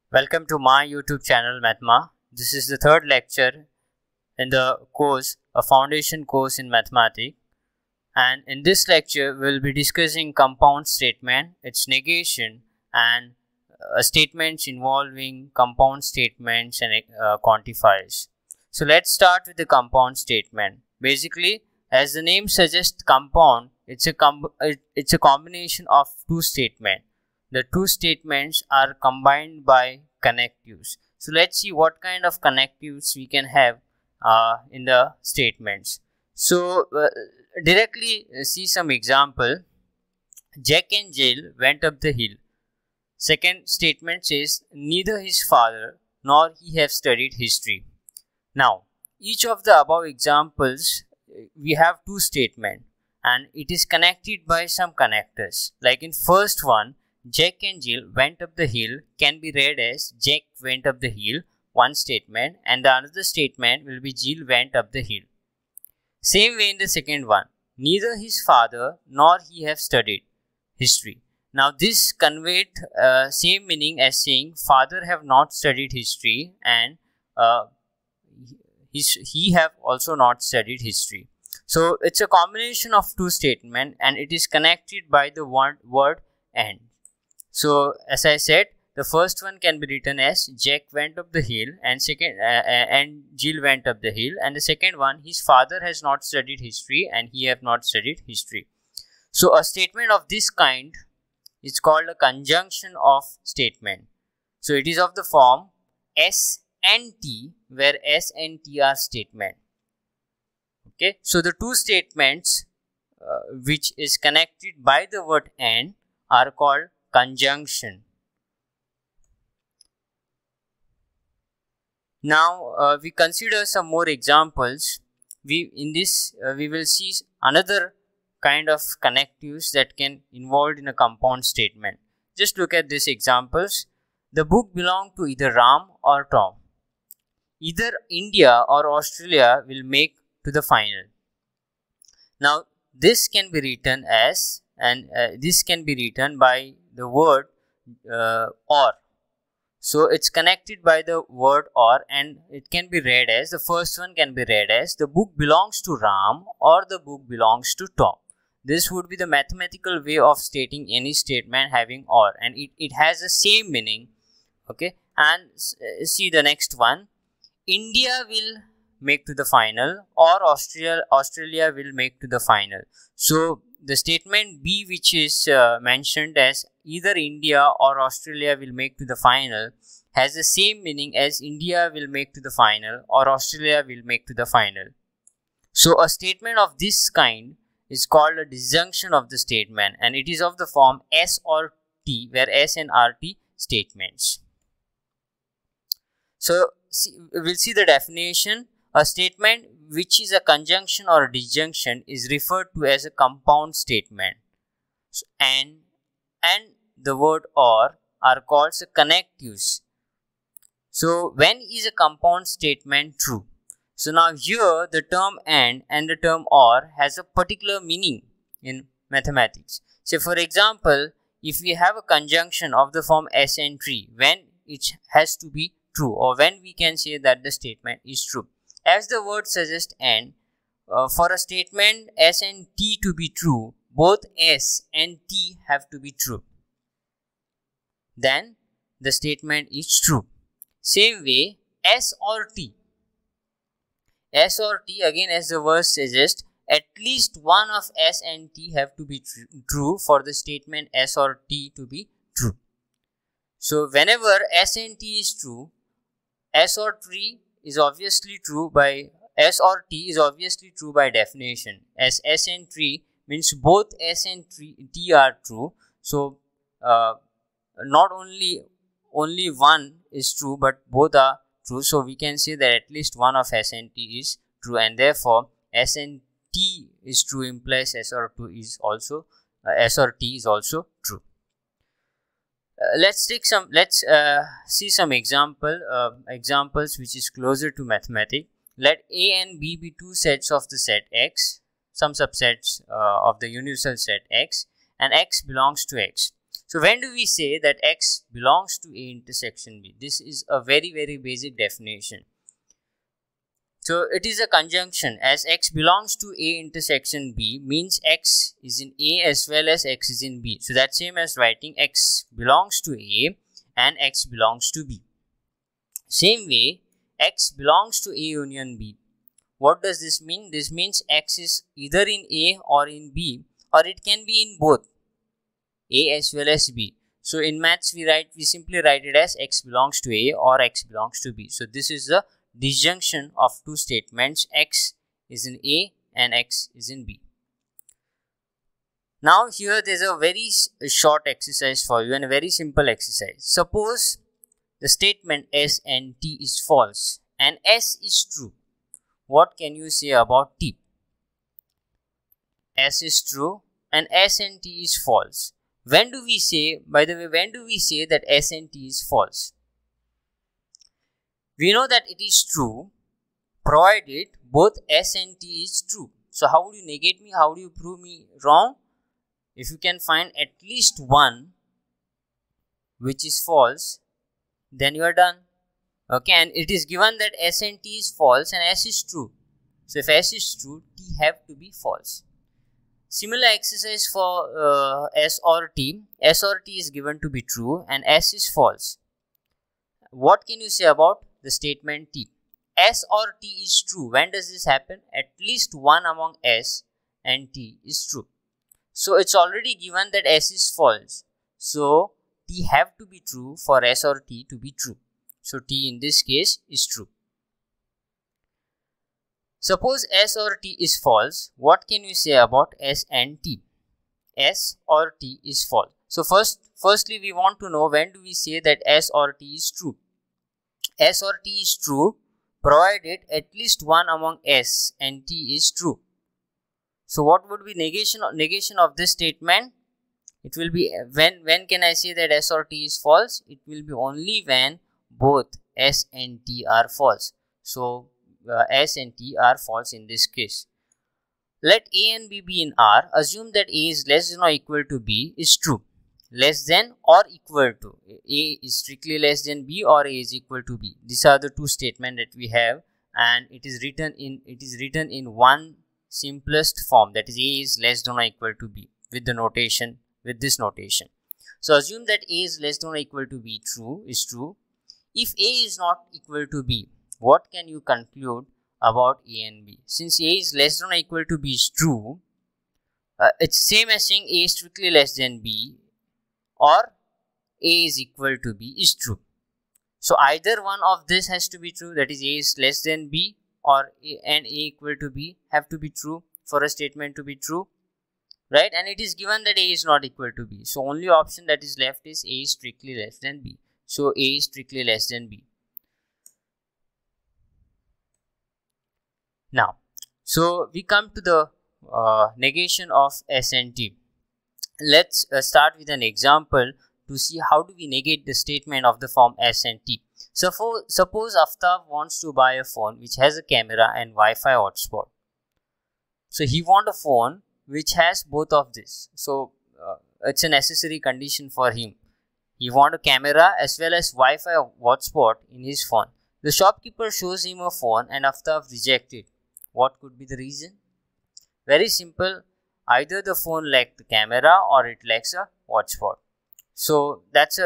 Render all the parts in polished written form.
Welcome to my YouTube channel Mathma. This is the third lecture in the course, a foundation course in mathematics. And in this lecture, we'll be discussing compound statement, its negation, and statements involving compound statements and quantifiers. So let's start with the compound statement. Basically, as the name suggests, compound, it's a combination of two statements. The two statements are combined by connectives. So let's see what kind of connectives we can have in the statements. So directly see some example. Jack and Jill went up the hill. Second statement says neither his father nor he have studied history. Now each of the above examples we have two statements and it is connected by some connectors. Like in first one, Jack and Jill went up the hill can be read as Jack went up the hill, one statement, and the another statement will be Jill went up the hill. Same way in the second one, neither his father nor he have studied history. Now this conveyed same meaning as saying father have not studied history and he have also not studied history. So it's a combination of two statements and it is connected by the word and. So as I said, the first one can be written as Jack went up the hill and Jill went up the hill, and the second one, his father has not studied history and he have not studied history. So a statement of this kind is called a conjunction of statement. So it is of the form S and T, where S and T are statement. Okay, so the two statements which is connected by the word and are called conjunction. Now we consider some more examples. We will see another kind of connectives that can involved in a compound statement. Just look at these examples. The book belonged to either Ram or Tom. Either India or Australia will make to the final. Now this can be written as this can be written by the word or. So it's connected by the word or, and it can be read as, the first one can be read as the book belongs to Ram or the book belongs to Tom. This would be the mathematical way of stating any statement having or, and it has the same meaning. Okay, and see the next one. India will make to the final or Australia will make to the final. So the statement B, which is mentioned as either India or Australia will make to the final, has the same meaning as India will make to the final or Australia will make to the final. So a statement of this kind is called a disjunction of the statement, and it is of the form S or T, where S and R T statements. So we'll see the definition. A statement which is a conjunction or a disjunction is referred to as a compound statement. So, and the word or are called connectives. So when is a compound statement true? So now here the term and the term or has a particular meaning in mathematics. So for example, if we have a conjunction of the form S and T, when it has to be true, or when we can say that the statement is true. As the word suggests and, for a statement S and T to be true, both S and T have to be true. Then the statement is true. Same way S or T. S or T, again as the word suggests, at least one of S and T have to be true for the statement S or T to be true. So whenever S and T is true, S or T is obviously true by definition, as S and T means both S and T are true. So not only one is true, but both are true. So we can say that at least one of S and T is true, and therefore S and T is true implies S or T is also true. Let's see some examples which is closer to mathematics. Let A and B be two sets of the set X, some subsets of the universal set X, and X belongs to X. So when do we say that X belongs to A intersection B? This is a very basic definition. So it is a conjunction, as X belongs to A intersection B means X is in A as well as X is in B. So that's same as writing X belongs to A and X belongs to B. Same way, X belongs to A union B. What does this mean? This means X is either in A or in B, or it can be in both A as well as B. So in maths we simply write it as X belongs to A or X belongs to B. So this is the disjunction of two statements, X is in A and X is in B. Now here there is a very short exercise for you and a very simple exercise. Suppose the statement S and T is false and S is true. What can you say about T? S is true and S and T is false. When do we say, by the way, when do we say that S and T is false? We know that it is true provided both S and T is true. So how would you negate me? How do you prove me wrong? If you can find at least one which is false, then you are done. Okay, and it is given that S and T is false and S is true. So if S is true, T have to be false. Similar exercise for S or T. S or T is given to be true and S is false. What can you say about the statement T? S or T is true. When does this happen? At least one among S and T is true. So it's already given that S is false. So T have to be true for S or T to be true. So T in this case is true. Suppose S or T is false. What can you say about S and T? S or T is false. So firstly we want to know when do we say that S or T is true. S or T is true provided at least one among S and T is true. So what would be negation of this statement? It will be when can I say that S or T is false? It will be only when both S and T are false. So S and T are false in this case. Let A and B be in R. Assume that A is less than or equal to B is true. Less than or equal to. A is strictly less than B or A is equal to B. These are the two statements that we have, and it is written in one simplest form, that is A is less than or equal to B with this notation. So assume that A is less than or equal to B is true. If A is not equal to B, what can you conclude about A and B? Since A is less than or equal to B is true, it's same as saying A is strictly less than B or A is equal to B is true. So either one of this has to be true, that is A is less than B or A and A equal to B have to be true for a statement to be true, right? And it is given that A is not equal to B. So only option that is left is A is strictly less than B. So A is strictly less than B. Now, so we come to the negation of S and T. Let's start with an example to see how do we negate the statement of the form S and T. So suppose Aftab wants to buy a phone which has a camera and Wi-Fi hotspot. So he wants a phone which has both of this. So it's a necessary condition for him. He wants a camera as well as Wi-Fi hotspot in his phone. The shopkeeper shows him a phone and Aftab rejects it. What could be the reason? Very simple. Either the phone lacks the camera or it lacks a hotspot. So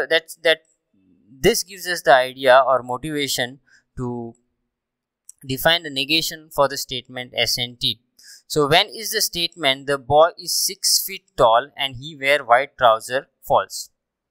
this gives us the idea or motivation to define the negation for the statement S and T. So when is the statement the boy is 6 feet tall and he wear white trouser false?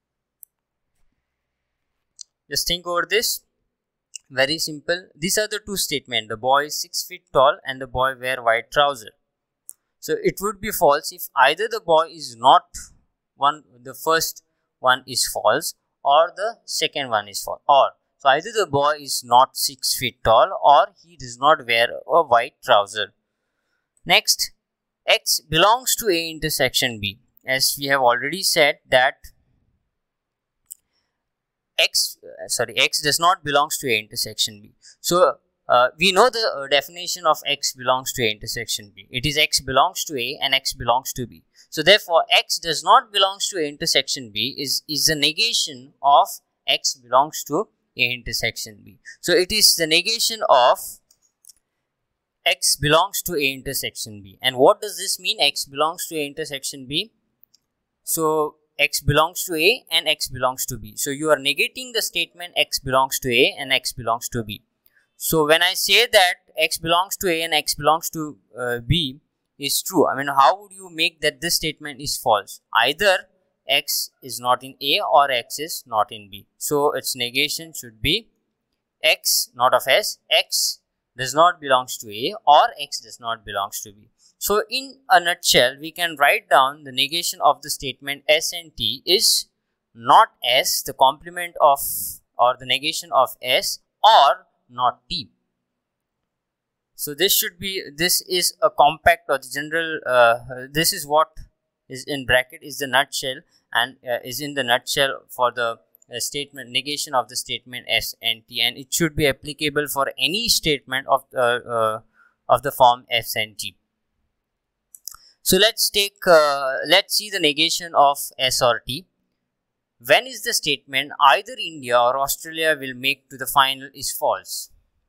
Just think over this. Very simple. These are the two statements. The boy is 6 feet tall and the boy wear white trouser. So it would be false if either the boy is not the first one is false or the second one is false. So either the boy is not 6 feet tall or he does not wear a white trouser. Next, X belongs to A intersection B. As we have already said that X does not belongs to A intersection B. So we know the definition of x belongs to A intersection B. It is x belongs to A and x belongs to B. So therefore, x does not belongs to A intersection B is the negation of x belongs to A intersection B. So it is the negation of x belongs to A intersection B. And what does this mean? X belongs to A intersection B. So x belongs to A and x belongs to B. So you are negating the statement x belongs to A and x belongs to B. So when I say that x belongs to A and x belongs to B is true, I mean, how would you make that this statement is false? Either x is not in A or x is not in B. So its negation should be x not of S, x does not belongs to A or x does not belongs to B. So in a nutshell, we can write down the negation of the statement S and T is not S, the complement of or the negation of S, or not T. So this is a compact or the general, this is what is in bracket is the nutshell and is in the nutshell for the statement negation of the statement S and T, and it should be applicable for any statement of the form S and T. So let's see the negation of S or T. When is the statement either India or Australia will make to the final is false?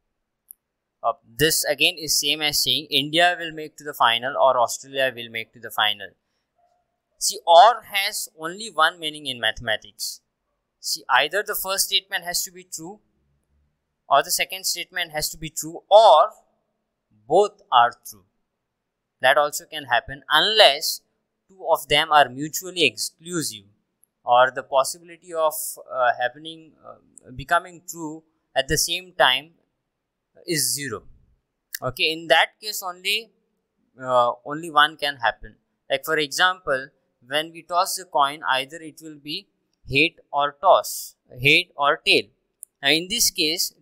This again is same as saying India will make to the final or Australia will make to the final. See, or has only one meaning in mathematics. See, either the first statement has to be true or the second statement has to be true, or both are true. That also can happen unless two of them are mutually exclusive, or the possibility of becoming true at the same time is 0. Okay, in that case only one can happen. Like for example, when we toss the coin, either it will be head or tail. Now in this case,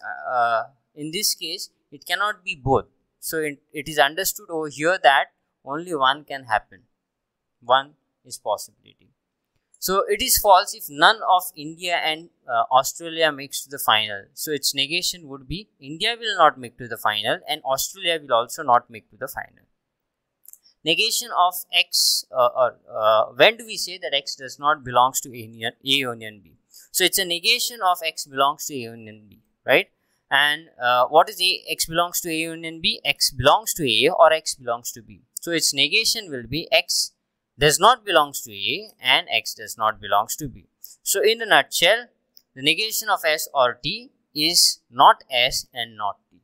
it cannot be both. So it is understood over here that only one can happen. One is possibility. So it is false if none of India and Australia makes to the final. So its negation would be India will not make to the final and Australia will also not make to the final. Negation of x, when do we say that x does not belongs to A union B? So it's a negation of x belongs to A union B, right? And what is A? X belongs to A union B, x belongs to A or x belongs to B. So its negation will be x does not belongs to A and x does not belongs to B. So in a nutshell, the negation of S or T is not S and not T.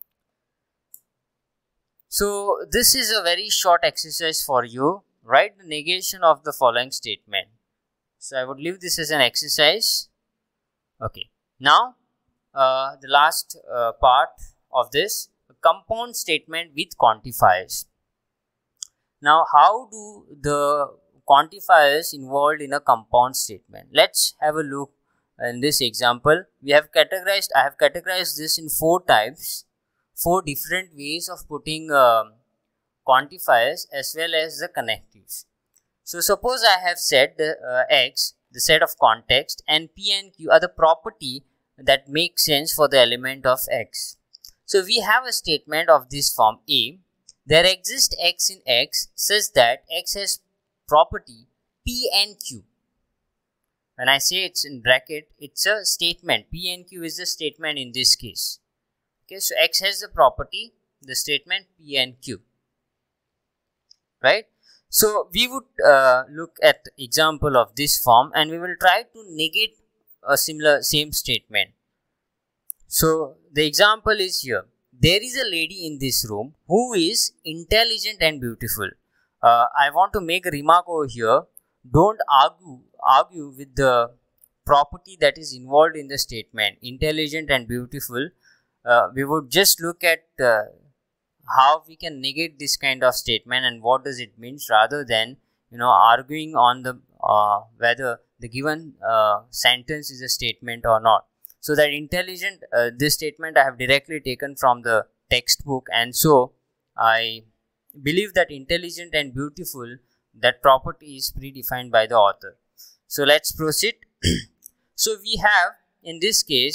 So this is a very short exercise for you. Write the negation of the following statement. So I would leave this as an exercise. Okay. Now the last part of this, a compound statement with quantifiers. Now how do the quantifiers involved in a compound statement? Let's have a look in this example. I have categorized this in 4 types, 4 different ways of putting quantifiers as well as the connectives. So suppose I have said X, the set of context, and P and Q are the property that makes sense for the element of X. So we have a statement of this form A. There exists X in X such that X has property P and Q. When I say it's in bracket, it's a statement. P and Q is the statement in this case. Okay, so X has the property, the statement P and Q. Right? So we would look at example of this form and we will try to negate a same statement. So the example is here. There is a lady in this room who is intelligent and beautiful. I want to make a remark over here. Don't argue with the property that is involved in the statement, intelligent and beautiful. We would just look at how we can negate this kind of statement and what does it mean, rather than arguing on the whether the given sentence is a statement or not. So that intelligent, this statement I have directly taken from the textbook, and so I believe that intelligent and beautiful, that property is predefined by the author. So let's proceed. So we have in this case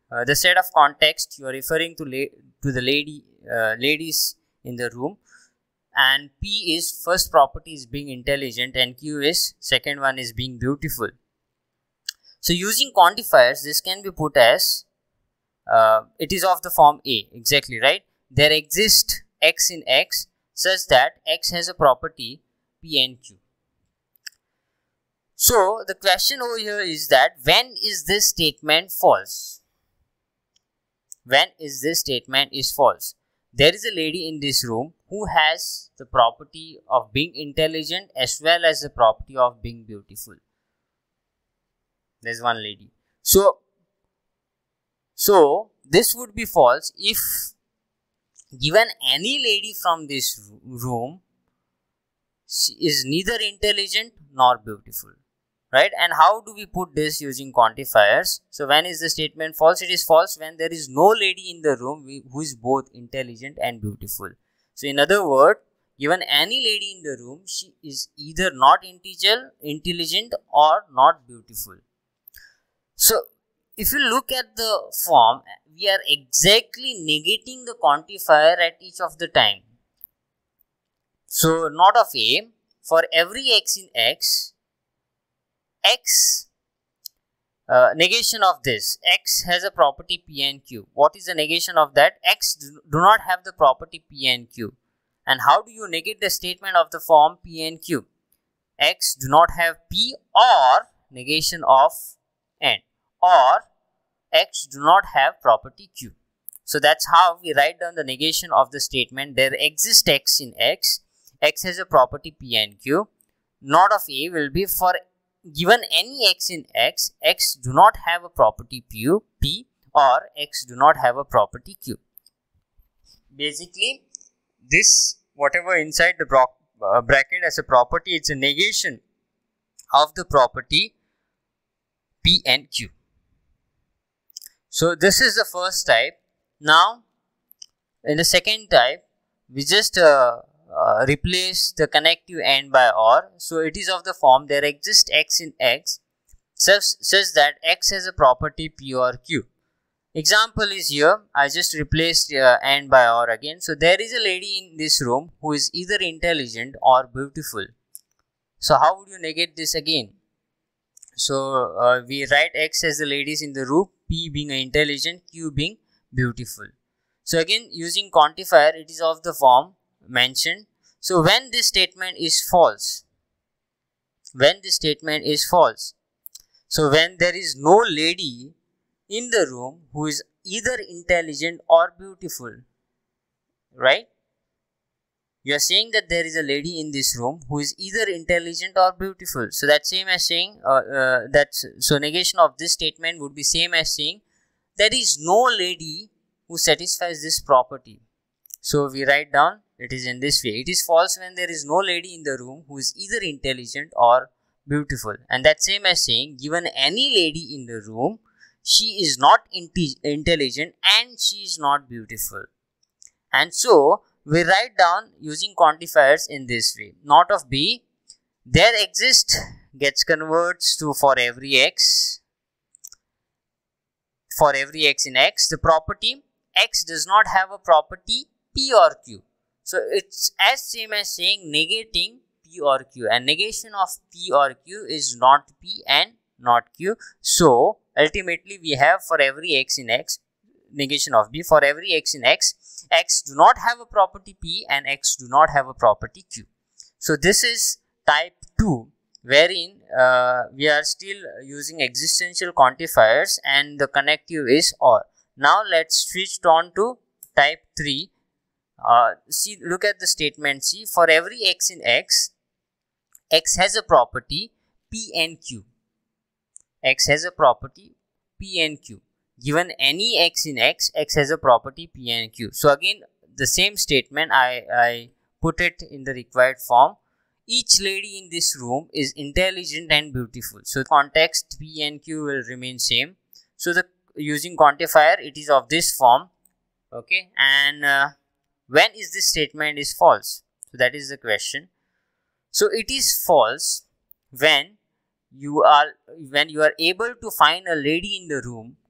the set of context, you are referring to the ladies in the room, and P is first property is being intelligent, and Q is second one is being beautiful. So using quantifiers, this can be put as it is of the form A, exactly right. There exists X in X such that X has a property P and Q. So the question over here is that when is this statement false? When is this statement is false? There is a lady in this room who has the property of being intelligent as well as the property of being beautiful. There's one lady. So this would be false if given any lady from this room, she is neither intelligent nor beautiful, right? And how do we put this using quantifiers? So when is the statement false? It is false when there is no lady in the room who is both intelligent and beautiful. So in other words, given any lady in the room, she is either not intelligent or not beautiful. So if you look at the form, we are exactly negating the quantifier at each of the time. So not of A, for every X in X, negation of this, X has a property P and Q. What is the negation of that? X do not have the property P and Q. And how do you negate the statement of the form P and Q? X do not have P or negation of N, or X do not have property Q. So that's how we write down the negation of the statement. There exists X in X. X has a property P and Q. Not of A will be for given any X in X, X do not have a property P or X do not have a property Q. Basically, this whatever inside the bracket as a property, it's a negation of the property P and Q. So this is the first type. Now in the second type, we just replace the connective AND by OR. So it is of the form there exists X in X such that X has a property P or Q. Example is here, I just replaced AND by OR again. So there is a lady in this room who is either intelligent or beautiful. So how would you negate this again? So we write X as the ladies in the room, P being intelligent, Q being beautiful. So again using quantifier, it is of the form mentioned. So when this statement is false, so when there is no lady in the room who is either intelligent or beautiful, right? You are saying that there is a lady in this room who is either intelligent or beautiful. So that's same as saying so negation of this statement would be same as saying there is no lady who satisfies this property. So we write down it is in this way. It is false when there is no lady in the room who is either intelligent or beautiful. And that's same as saying given any lady in the room, she is not intelligent and she is not beautiful. And so we write down using quantifiers in this way. Not of B, there exists gets converts to for every X. For every X in X, the property X does not have a property P or Q. So it's as same as saying negating P or Q, and negation of P or Q is not P and not Q. So ultimately we have for every X in X, negation of B, for every X in X, X do not have a property P and X do not have a property Q. So this is type 2, wherein we are still using existential quantifiers and the connective is OR. Now let's switch on to type 3. See, look at the statement. See, for every X in X, X has a property P and Q. X has a property P and Q. Given any X in X, X has a property P and Q. So again, the same statement, I put it in the required form. Each lady in this room is intelligent and beautiful. So context P and Q will remain same. So the using quantifier, it is of this form. Okay, and when is this statement is false? So that is the question. So it is false when you are able to find a lady in the room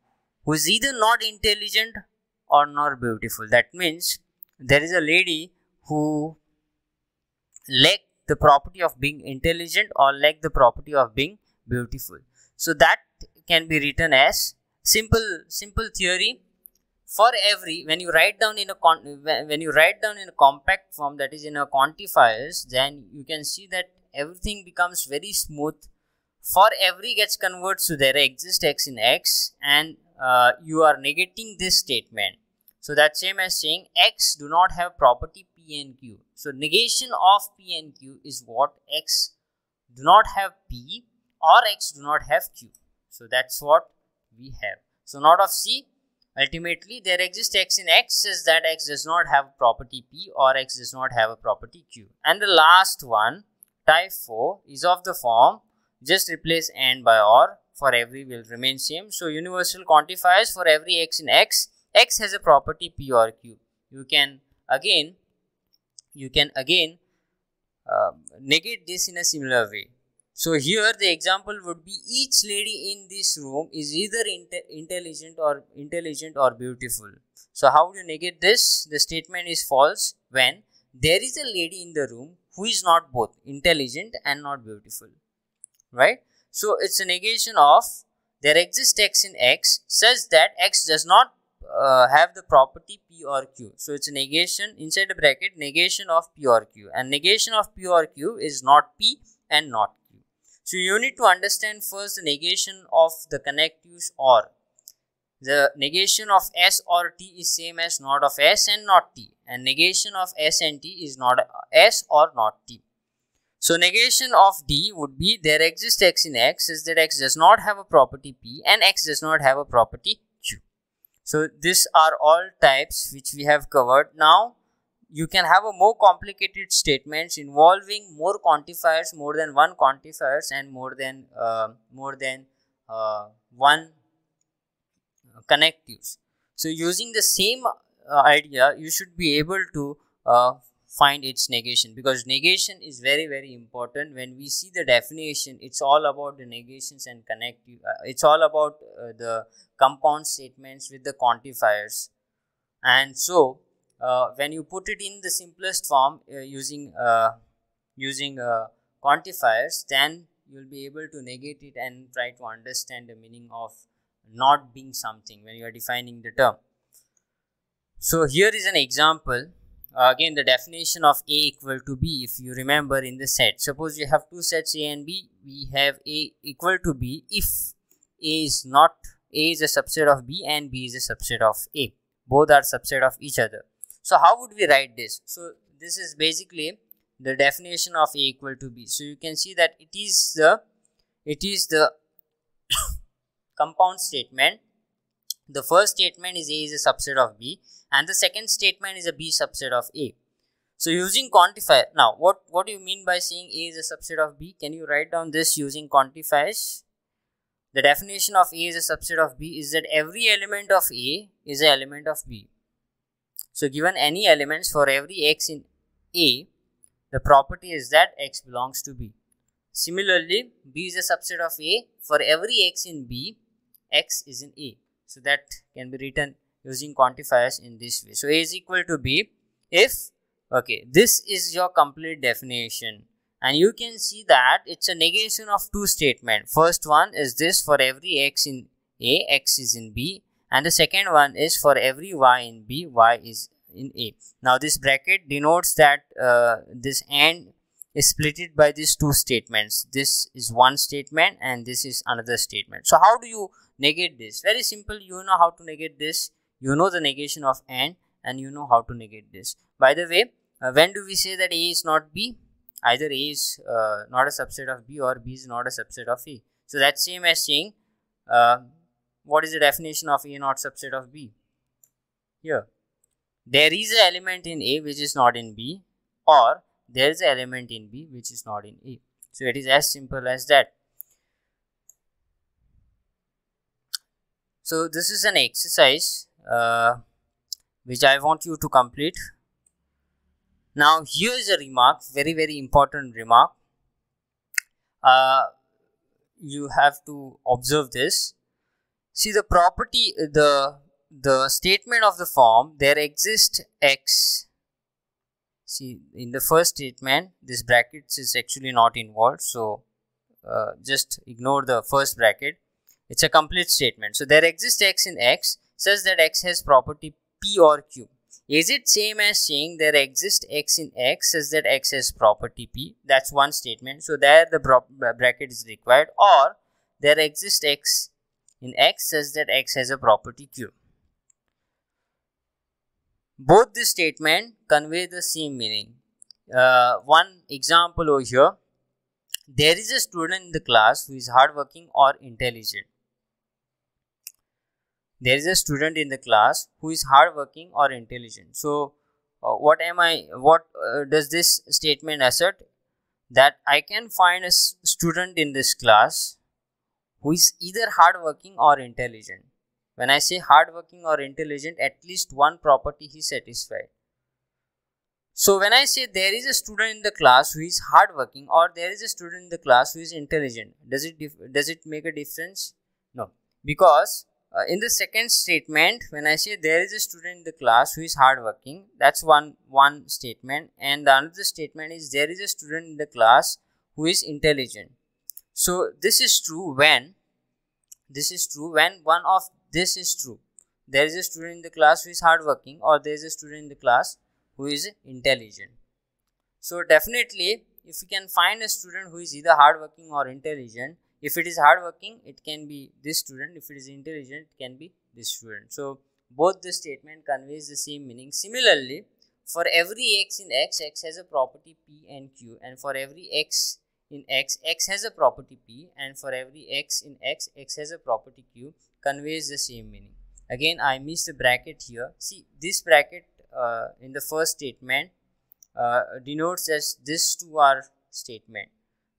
who is either not intelligent or not beautiful. That means there is a lady who lack the property of being intelligent or lack the property of being beautiful. So that can be written as simple theory. For every, when you write down in a compact form, that is in a quantifiers, then you can see that everything becomes very smooth. For every gets converted to there exists x in x, and you are negating this statement. So that's same as saying x do not have property p and q. So negation of p and q is what? X do not have p or x do not have q. So that's what we have. So not of C. Ultimately, there exists x in x says that x does not have property p or x does not have a property q. And the last one, type 4, is of the form just replace and by or. For every will remain same. So universal quantifiers for every x in x, x has a property p or q. You can again negate this in a similar way. So here the example would be each lady in this room is either intelligent or beautiful. So how do you negate this? The statement is false when there is a lady in the room who is not both intelligent and not beautiful, right? So it's a negation of there exists x in x such that x does not have the property p or q. So it's a negation inside the bracket, negation of p or q, and negation of p or q is not p and not q. So you need to understand first the negation of the connectives or. The negation of s or t is same as not of s and not t, and negation of s and t is not s or not t. So negation of d would be there exists x in x is that x does not have a property p and x does not have a property q. So these are all types which we have covered. Now you can have a more complicated statements involving more quantifiers, more than one quantifiers, and more than one connectives. So using the same idea, you should be able to find its negation, because negation is very important. When we see the definition, it's all about the negations and connective. It's all about the compound statements with the quantifiers, and so when you put it in the simplest form using quantifiers, then you will be able to negate it and try to understand the meaning of not being something when you are defining the term. So here is an example. Again, the definition of A equal to B, if you remember in the set. Suppose you have two sets A and B. We have A equal to B if A is a subset of B and B is a subset of A. Both are subset of each other. So how would we write this? So this is basically the definition of A equal to B. So you can see that it is the compound statement. The first statement is A is a subset of B, and the second statement is a B subset of A. So using quantifier, now what do you mean by saying A is a subset of B? Can you write down this using quantifiers? The definition of A is a subset of B is that every element of A is an element of B. So given any elements for every x in A, the property is that x belongs to B. Similarly, B is a subset of A. For every x in B, x is in A. So that can be written using quantifiers in this way. So A is equal to B if, okay, this is your complete definition. And you can see that it's a negation of two statements. First one is this: for every x in A, x is in B. And the second one is for every y in B, y is in A. Now this bracket denotes that this AND is splitted by these two statements. This is one statement and this is another statement. So how do you negate this? Very simple. You know how to negate this. You know the negation of AND and you know how to negate this. By the way, when do we say that A is not B? Either A is not a subset of B or B is not a subset of A. So that's same as saying what is the definition of A not subset of B? Here, there is an element in A which is not in B, or there is an element in B which is not in A. So it is as simple as that. So this is an exercise which I want you to complete. Now here is a remark, very important remark. You have to observe this. See the property, the statement of the form, there exists x. See, in the first statement, this brackets is actually not involved, so just ignore the first bracket. It's a complete statement. So there exists x in x such that x has property p or q. Is it same as saying there exists x in x such that x has property p? That's one statement. So there the bracket is required. Or there exists x in x such that x has a property q. Both this statement convey the same meaning. One example over here. There is a student in the class who is hardworking or intelligent. There is a student in the class who is hardworking or intelligent. So, what does this statement assert? That I can find a student in this class who is either hardworking or intelligent. When I say hardworking or intelligent, at least one property he satisfied. So when I say there is a student in the class who is hardworking or there is a student in the class who is intelligent, does it make a difference? No, because in the second statement, when I say there is a student in the class who is hardworking, that's one statement, and the another statement is there is a student in the class who is intelligent. So this is true when one of this is true. There is a student in the class who is hardworking or there is a student in the class who is intelligent. So definitely, if we can find a student who is either hardworking or intelligent, if it is hardworking, it can be this student. If it is intelligent, it can be this student. So both the statement conveys the same meaning. Similarly, for every x in x, x has a property p and q, and for every x in x, x has a property p, and for every x in x, x has a property q, conveys the same meaning. Again, I missed the bracket here. See, this bracket in the first statement denotes as this two are statement.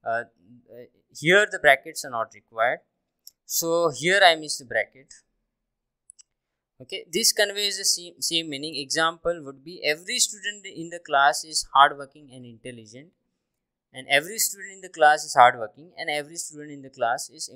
Here the brackets are not required. So here I missed the bracket. Okay, this conveys the same meaning. Example would be every student in the class is hardworking and intelligent. And every student in the class is hardworking, and every student in the class is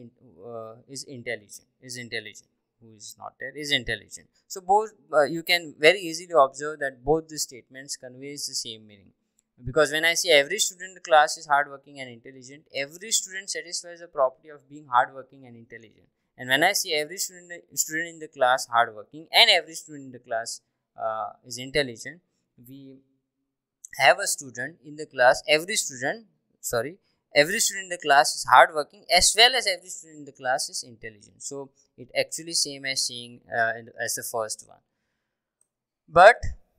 intelligent. Who is not there is intelligent. So both you can very easily observe that both the statements conveys the same meaning. Because when I say every student in the class is hardworking and intelligent, every student satisfies the property of being hardworking and intelligent. And when I say every student in the class hardworking and every student in the class is intelligent, we have a student in the class, every student in the class is hardworking as well as every student in the class is intelligent. So it actually same as saying as the first one. But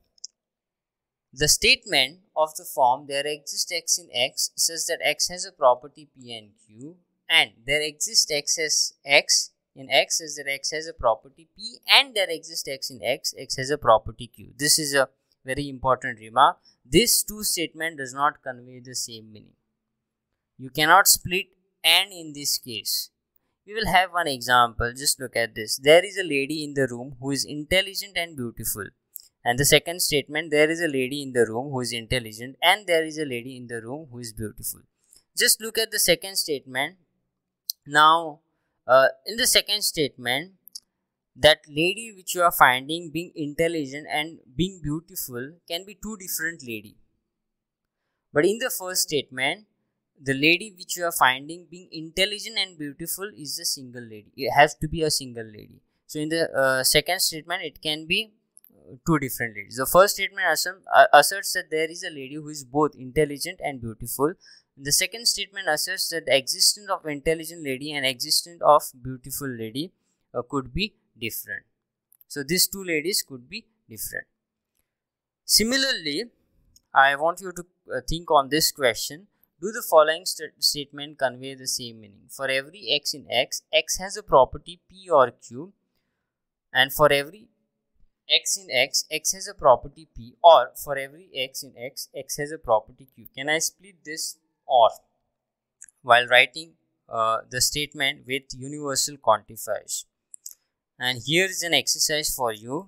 the statement of the form there exists x in x says that x has a property p and q, and there exists x as x in x says that x has a property p, and there exists x in x has a property q. This is a very important remark. This two statement does not convey the same meaning. You cannot split and in this case. We will have one example. Just look at this. There is a lady in the room who is intelligent and beautiful. And the second statement, there is a lady in the room who is intelligent and there is a lady in the room who is beautiful. Just look at the second statement. Now, in the second statement, that lady which you are finding being intelligent and being beautiful can be two different lady. But in the first statement, the lady which you are finding being intelligent and beautiful is a single lady. It has to be a single lady. So in the second statement, it can be two different ladies. The first statement asserts that there is a lady who is both intelligent and beautiful. The second statement asserts that the existence of intelligent lady and existence of beautiful lady could be different. So these two ladies could be different. Similarly, I want you to think on this question. Do the following statement convey the same meaning? For every x in x, x has a property p or q, and for every x in x, x has a property p, or for every x in x, x has a property q. Can I split this or while writing the statement with universal quantifiers? And here is an exercise for you.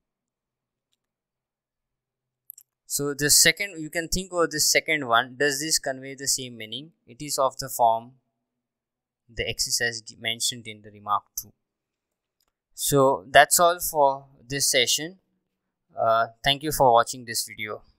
So the second, you can think of this second one. Does this convey the same meaning? It is of the form the exercise mentioned in the remark 2. So that's all for this session. Thank you for watching this video.